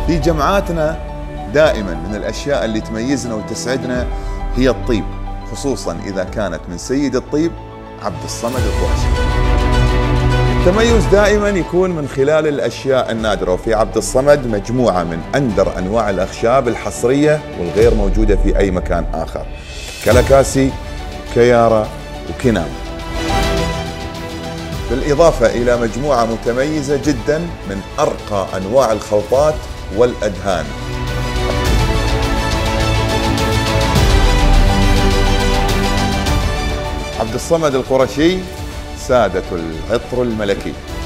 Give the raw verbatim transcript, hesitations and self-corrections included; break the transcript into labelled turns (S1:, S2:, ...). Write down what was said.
S1: في جمعاتنا دائما من الأشياء اللي تميزنا وتسعدنا هي الطيب، خصوصا إذا كانت من سيد الطيب عبد الصمد القرشي. التميز دائما يكون من خلال الأشياء النادرة، وفي عبد الصمد مجموعة من أندر أنواع الأخشاب الحصرية والغير موجودة في أي مكان آخر، كلكاسي، كيارة، وكنام، بالإضافة إلى مجموعة متميزة جدا من أرقى أنواع الخلطات والأدهان. عبد الصمد القرشي سادة العطر الملكي.